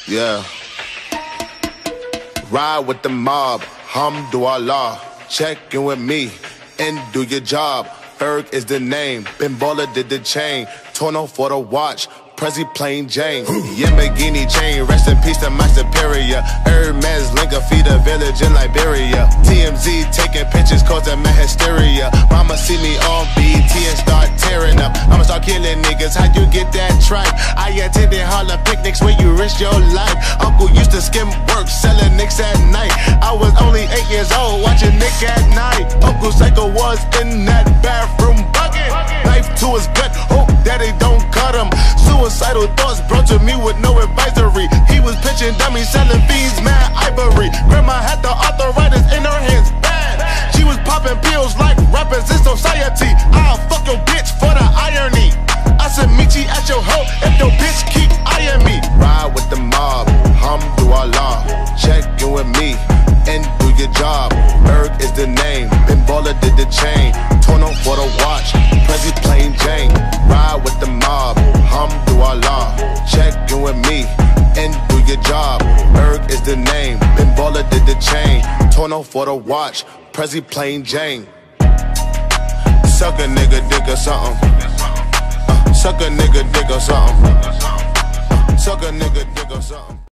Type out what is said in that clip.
Yeah. Ride with the mob, Hamdulillah. Check in with me and do your job. Ferg is the name, Ben Baller did the chain. Torno for the watch, Prezi plain Jane. Yamagini chain, rest in peace to my superior. Hermes Linka feed a village in Liberia. TMZ taking pictures causing my hysteria. Mama see me on BT and start tearing up. I'ma start killing niggas, how you get that tripe? I attended Harlem picnics where you risk your life. Uncle used to skim work, selling nicks at night. I was only 8 years old, watching Nick at night. Uncle Psycho was in that bathroom bucket. Knife to his gut, hope that they don't cut him. Suicidal thoughts brought to me with no advisory. He was pitching dummies, selling fiends, mad ivory. Grandma had the arthritis in her hands, bad. She was popping pills like rappers in society. I'll fuck your bitch for the irony. I said meet you at your hoe if your bitch keep eyeing me. Ride with the mob, Hamdulillah. Check in with me and do your job. Ferg is the name, Ben Baller did the chain. Torno for the watch, Prezi plain Jane. Ride with the mob, Hamdulillah. Check in with me and do your job. Ferg is the name, Ben Baller did the chain. Torno for the watch, Prezi plain Jane. Suck a nigga dick or something. Suck a nigga dick or something. Suck a nigga dick or something.